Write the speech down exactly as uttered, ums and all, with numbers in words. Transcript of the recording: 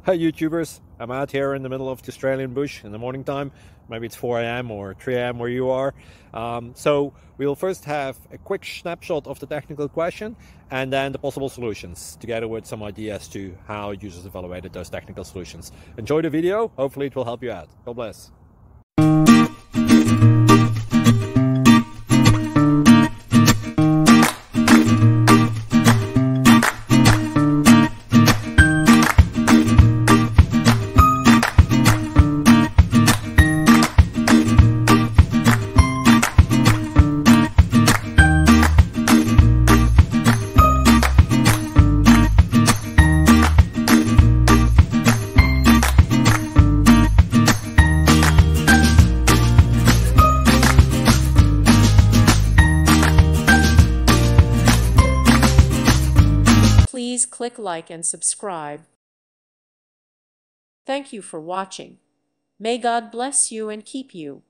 Hi YouTubers, I'm out here in the middle of the Australian bush in the morning time. Maybe it's four A M or three A M where you are. Um, so we'll first have a quick snapshot of the technical question and then the possible solutions, together with some ideas to how users evaluated those technical solutions. Enjoy the video, hopefully it will help you out. God bless. Please click like and subscribe. Thank you for watching. May God bless you and keep you.